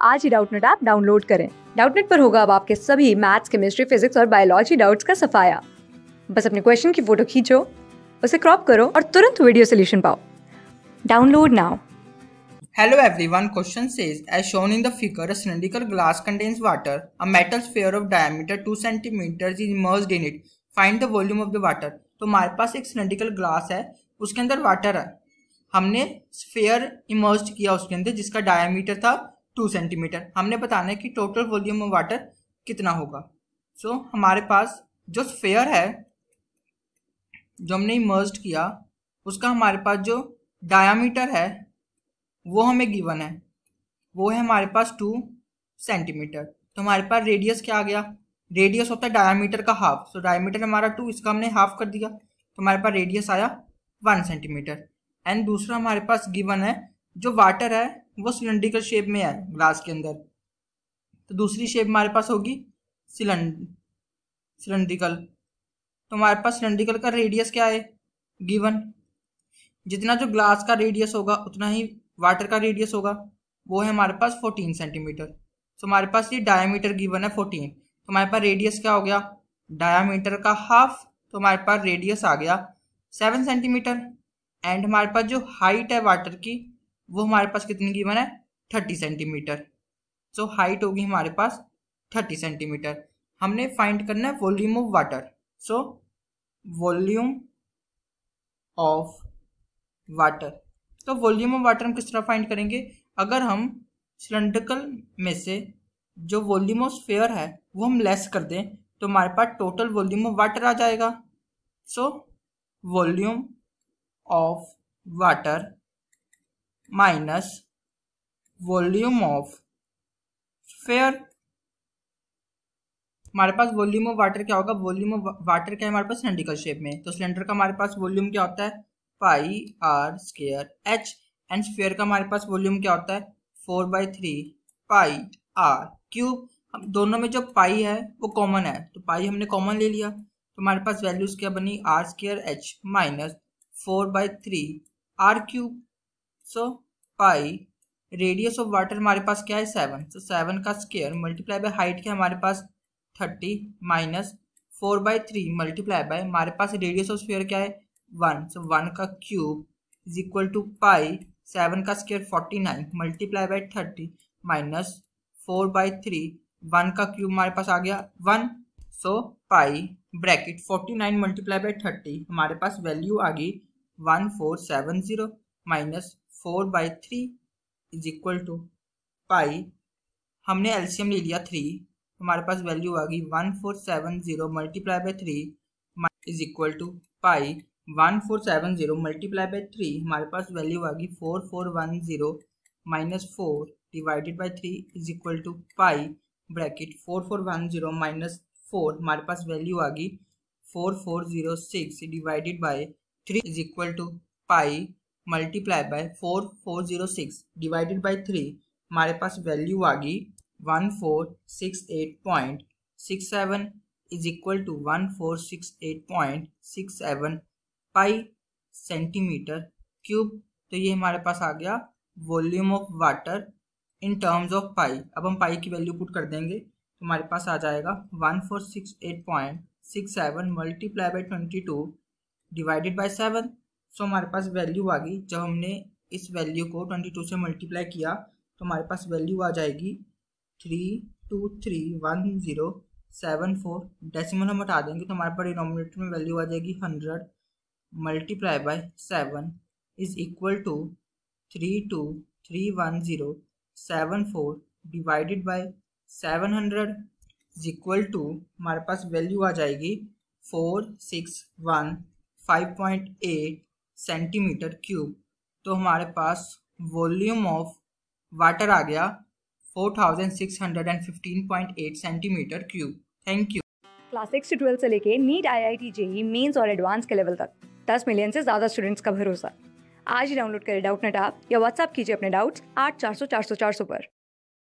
आज ही Doubtnut app download करें। डाउटनेट पर होगा अब आपके सभी मैथ्स, केमिस्ट्री, फिजिक्स और बायोलॉजी डाउट्स का सफाया। बस अपने क्वेश्चन की फोटो खींचो, उसे क्रॉप करो और तुरंत वीडियो सोल्यूशन पाओ। Download now. Hello everyone, question says, as shown in the figure, a cylindrical glass contains water. A metal sphere of diameter 2 centimeters is immersed in it. Find the volume of the water. तो हमारे पास एक cylindrical glass है, उसके अंदर water है। हमने sphere immersed किया उसके अंदर जिसका डायमीटर था 2 सेंटीमीटर। हमने बताना है कि टोटल वॉल्यूम ऑफ वाटर कितना होगा। सो हमारे पास जो स्फेयर है जो हमने इमर्स्ड किया उसका हमारे पास जो डायमीटर है वो हमें गिवन है, वो है हमारे पास 2 सेंटीमीटर। तो हमारे पास रेडियस क्या आ गया, रेडियस होता है डायमीटर का हाफ। सो डायमीटर हमारा 2, इसका हमने हाफ कर दिया तो हमारे पास रेडियस आया 1 सेंटीमीटर। एंड दूसरा हमारे पास गिवन है जो वाटर है वो सिलेंड्रिकल शेप में है ग्लास के अंदर, तो दूसरी शेप हमारे पास होगी सिलेंड्रिकल। तो हमारे पास सिलेंड्रिकल का रेडियस क्या है गिवन, जितना जो ग्लास का रेडियस होगा उतना ही वाटर का रेडियस होगा, वो है हमारे पास 14 सेंटीमीटर। तो हमारे पास ये डायमीटर गिवन है 14, तो हमारे पास रेडियस क्या हो गया डायमीटर का हाफ, तो हमारे पास रेडियस आ गया 7 सेंटीमीटर। एंड हमारे पास जो हाइट है वाटर की वो हमारे पास कितनी गिवन है 30 सेंटीमीटर। सो हाइट होगी हमारे पास 30 सेंटीमीटर। हमने फाइंड करना है volume of water. So volume of water, तो वॉल्यूम ऑफ वाटर हम किस तरह फाइंड करेंगे, अगर हम सिलेंड्रिकल में से जो वॉल्यूम ऑफ स्फीयर है वो हम लेस कर दें तो हमारे पास टोटल वॉल्यूम ऑफ वाटर आ जाएगा। So volume of water minus volume of sphere. हमारे पास वॉल्यूम ऑफ वाटर क्या होगा, वॉल्यूम ऑफ वाटर क्या है हमारे पास सिलेंड्रिकल शेप में, तो सिलेंडर का हमारे पास वॉल्यूम क्या होता है pi r square h. And sphere का हमारे पास वॉल्यूम क्या होता है 4/3 पाई आर क्यूब। हम दोनों में जो पाई है वो कॉमन है तो पाई हमने कॉमन ले लिया, तो हमारे पास वैल्यूज क्या बनी r square h minus 4/3 r cube. So pi radius of water हमारे पास क्या है 7, तो 7 का स्क्वायर मल्टीप्लाई बाय हाइट क्या हमारे पास 30 माइनस 4/3 मल्टीप्लाई बाय हमारे पास रेडियस ऑफ स्फीयर क्या है 1, सो 1 का cube is equal to pi 7 का स्क्वायर 49 मल्टीप्लाई बाय 30 माइनस 4/3 1 का क्यूब हमारे पास आ गया 1। So pi bracket 49 multiply by 30 हमारे पास वैल्यू आ गई 1470 minus 4/3 is equal to pi, हमने एलसीएम ले लिया 3, हमारे पास वैल्यू आ गई 1470 multiply by 3 is equal to pi 1470 multiply by 3 हमारे पास वैल्यू आ गई 4410 minus 4 divided by 3 is equal to pi bracket 4410 minus 4 हमारे पास वैल्यू आ गई 4406 divided by 3 is equal to pi multiply by 4406 divided by 3 हमारे पास वैल्यू आ गई 1468.67 is equal to 1468.67 pi centimetre cube. तो ये हमारे पास आ गया volume of water in terms of pi. अब हम पाई की वैल्यू पुट कर देंगे तो हमारे पास आ जाएगा 1468.67 multiply by 22 divided by 7। So हमारे पास वैल्यू आ गई, जब हमने इस वैल्यू को 22 से मल्टीप्लाई किया तो हमारे पास वैल्यू आ जाएगी 3231074। डेसिमल हम हटा देंगे तो हमारे पास डिनोमिनेटर में वैल्यू आ जाएगी 100 multiply by 7 is equal to 3231074 divided by 700 is equal to हमारे पास वैल्यू आ जाएगी 4615.8 सेंटीमीटर क्यूब। तो हमारे पास वॉल्यूम ऑफ वाटर आ गया 4615.8 centimetre cube. Thank you. Class 6 से 12 से लेके नीट, IIT, जेईई मेंस और एडवांस के लेवल तक 10 मिलियन से ज्यादा स्टूडेंट्स का भरोसा। आज ही डाउनलोड करें डाउटनेट ऐप या व्हाट्सएप कीजिए अपने डाउट्स 8400 400 400 पर।